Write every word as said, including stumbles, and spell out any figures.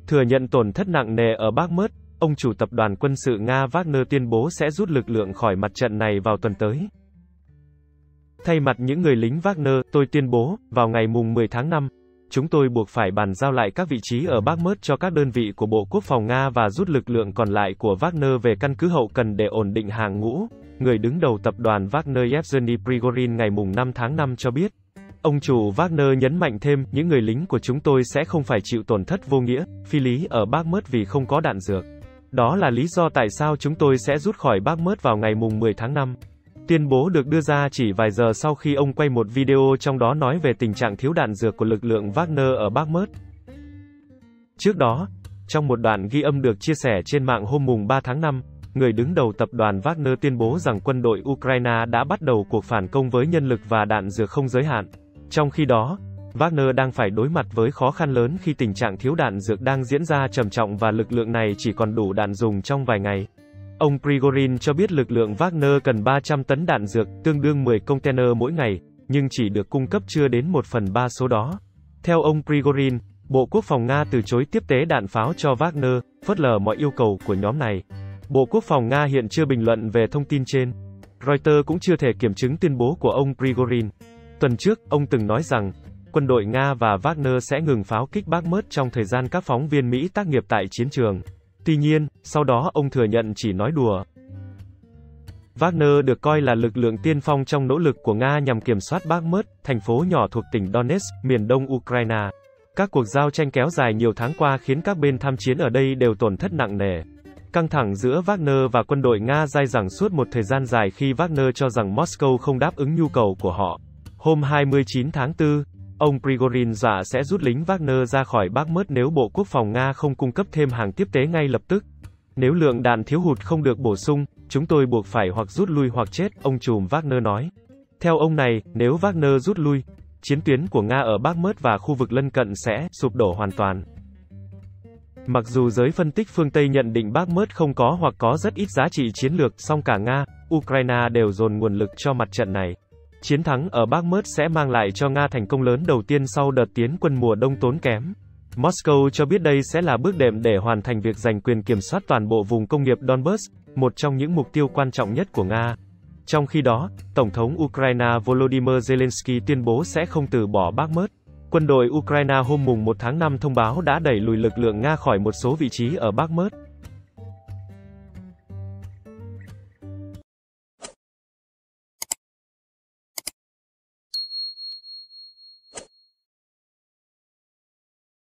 Thừa nhận tổn thất nặng nề ở Bakhmut, ông chủ tập đoàn quân sự Nga Wagner tuyên bố sẽ rút lực lượng khỏi mặt trận này vào tuần tới. Thay mặt những người lính Wagner, tôi tuyên bố, vào ngày mùng mười tháng năm, chúng tôi buộc phải bàn giao lại các vị trí ở Bakhmut cho các đơn vị của Bộ Quốc phòng Nga và rút lực lượng còn lại của Wagner về căn cứ hậu cần để ổn định hàng ngũ. Người đứng đầu tập đoàn Wagner Yevgeny Prigozhin ngày mùng năm tháng năm cho biết. Ông chủ Wagner nhấn mạnh thêm, những người lính của chúng tôi sẽ không phải chịu tổn thất vô nghĩa, phi lý ở Bakhmut vì không có đạn dược. Đó là lý do tại sao chúng tôi sẽ rút khỏi Bakhmut vào ngày mùng mười tháng năm. Tuyên bố được đưa ra chỉ vài giờ sau khi ông quay một video trong đó nói về tình trạng thiếu đạn dược của lực lượng Wagner ở Bakhmut. Trước đó, trong một đoạn ghi âm được chia sẻ trên mạng hôm mùng ba tháng năm, người đứng đầu tập đoàn Wagner tuyên bố rằng quân đội Ukraine đã bắt đầu cuộc phản công với nhân lực và đạn dược không giới hạn. Trong khi đó, Wagner đang phải đối mặt với khó khăn lớn khi tình trạng thiếu đạn dược đang diễn ra trầm trọng và lực lượng này chỉ còn đủ đạn dùng trong vài ngày. Ông Prigozhin cho biết lực lượng Wagner cần ba trăm tấn đạn dược, tương đương mười container mỗi ngày, nhưng chỉ được cung cấp chưa đến một phần ba số đó. Theo ông Prigozhin, Bộ Quốc phòng Nga từ chối tiếp tế đạn pháo cho Wagner, phớt lờ mọi yêu cầu của nhóm này. Bộ Quốc phòng Nga hiện chưa bình luận về thông tin trên. Reuters cũng chưa thể kiểm chứng tuyên bố của ông Prigozhin. Tuần trước, ông từng nói rằng, quân đội Nga và Wagner sẽ ngừng pháo kích Bakhmut trong thời gian các phóng viên Mỹ tác nghiệp tại chiến trường. Tuy nhiên, sau đó ông thừa nhận chỉ nói đùa. Wagner được coi là lực lượng tiên phong trong nỗ lực của Nga nhằm kiểm soát Bakhmut, thành phố nhỏ thuộc tỉnh Donetsk, miền đông Ukraine. Các cuộc giao tranh kéo dài nhiều tháng qua khiến các bên tham chiến ở đây đều tổn thất nặng nề. Căng thẳng giữa Wagner và quân đội Nga dai dẳng suốt một thời gian dài khi Wagner cho rằng Moscow không đáp ứng nhu cầu của họ. Hôm hai mươi chín tháng tư, ông Prigozhin dọa sẽ rút lính Wagner ra khỏi Bakhmut nếu Bộ Quốc phòng Nga không cung cấp thêm hàng tiếp tế ngay lập tức. Nếu lượng đạn thiếu hụt không được bổ sung, chúng tôi buộc phải hoặc rút lui hoặc chết, ông trùm Wagner nói. Theo ông này, nếu Wagner rút lui, chiến tuyến của Nga ở Bakhmut và khu vực lân cận sẽ sụp đổ hoàn toàn. Mặc dù giới phân tích phương Tây nhận định Bakhmut không có hoặc có rất ít giá trị chiến lược, song cả Nga, Ukraine đều dồn nguồn lực cho mặt trận này. Chiến thắng ở Bakhmut sẽ mang lại cho Nga thành công lớn đầu tiên sau đợt tiến quân mùa đông tốn kém. Moscow cho biết đây sẽ là bước đệm để hoàn thành việc giành quyền kiểm soát toàn bộ vùng công nghiệp Donbas, một trong những mục tiêu quan trọng nhất của Nga. Trong khi đó, Tổng thống Ukraine Volodymyr Zelensky tuyên bố sẽ không từ bỏ Bakhmut. Quân đội Ukraine hôm mùng một tháng năm thông báo đã đẩy lùi lực lượng Nga khỏi một số vị trí ở Bakhmut.